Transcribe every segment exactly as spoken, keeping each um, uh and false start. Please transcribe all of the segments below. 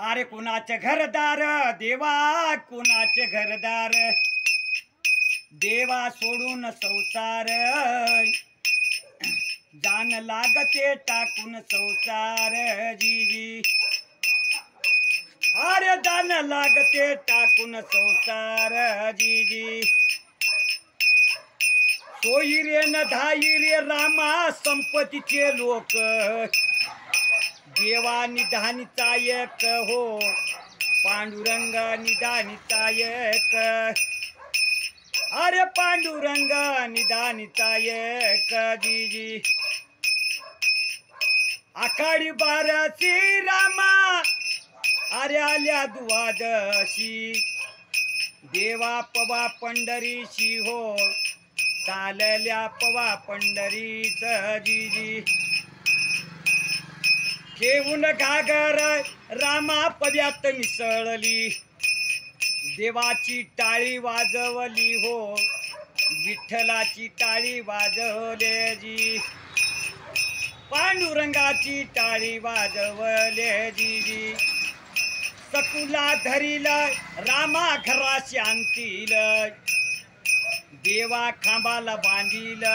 अरे कुणाचे घरदार देवा, कुणाचे घरदार देवा, सोडून संसार जान लागते टाकून संसार जी जी। अरे जान लागते टाकून संसार जी जी। सोयी रे न धाई रे रामा संपत्तीचे लोक, देवा निधानीचा एक हो, पांडुरंग निधानीचा एक। अरे पांडुरंग निधानीचा एक जी जी। आखाडी बाराची रामा अरे आल्या दुवादशी, देवा पवा पंढरीशी हो, चालल्या पवा पंढरीच जी जी। घेऊन घागर रामा पव्यात मिसळली, देवाची टाळी वाजवली हो, विठ्ठलाची टाळी वाजवले जी, पांडुरंगाची टाळी वाजवले जी जी। सकुला धरीला रामा घरा शांतील, देवा खांबाला बांधील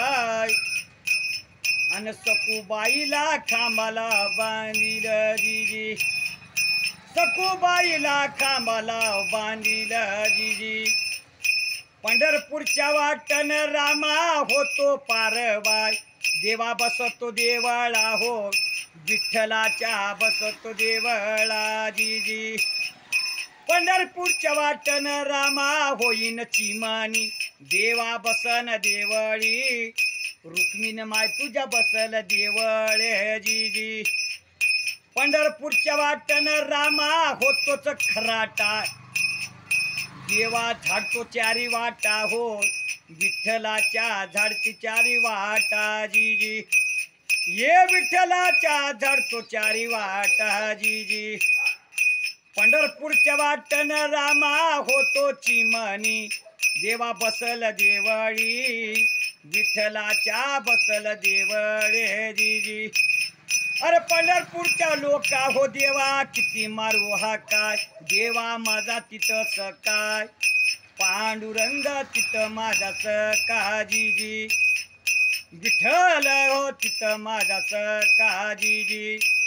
अन सकुबाईला खांबाला बांधील जी जी। सकुबाईला खांबाला बांधील जी जी। पंढरपूरच्या वाटन रामा होतो पारवाय, देवा बसतो देवळा हो, विठ्ठलाच्या बसतो देवळा जी जी। पंढरपूरच्या वाटन रामा होईन चिमानी, देवा बसन देवळी, रुक्मिण माय तुझ्या बसल देवळे जी जी। पंढरपूरच्या वाटन रामा होतोच खराटा, देवा झाडतो चारी वाटा हो, विठ्ठलाच्या झाडती चारी वाटा जी जी। ये विठ्ठलाच्या झाडतो चारी वाटा जी जी। पंढरपूरच्या वाटन रामा होतो चिमणी, देवा बसल देवळी, विठ्ठलाच्या बसल देवळे जी जी। अरे पंढरपूरच्या लोका हो देवा किती मारू हा काय, देवा माझा तिथं सकाय, पांडुरंग तिथं माझा सका जी जी। विठ्ठल हो तिथं माझा सका जी जी।